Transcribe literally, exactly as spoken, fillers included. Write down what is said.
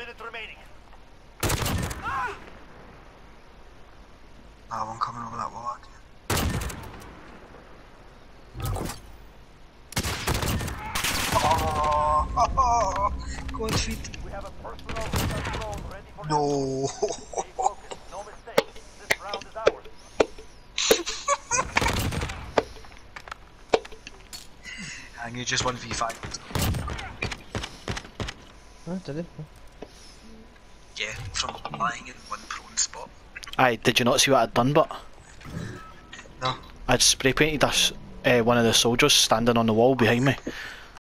minutes remaining. Ah, one coming over that wall. Oh, oh, oh, go on, feet. We have a personal control ready for No. Stay focused, no mistake. This round is ours. And you just one v five. Oh, did it? Yeah, from lying in one prone spot. Aye, did you not see what I'd done, but? No. I'd spray painted us, uh, one of the soldiers standing on the wall behind me.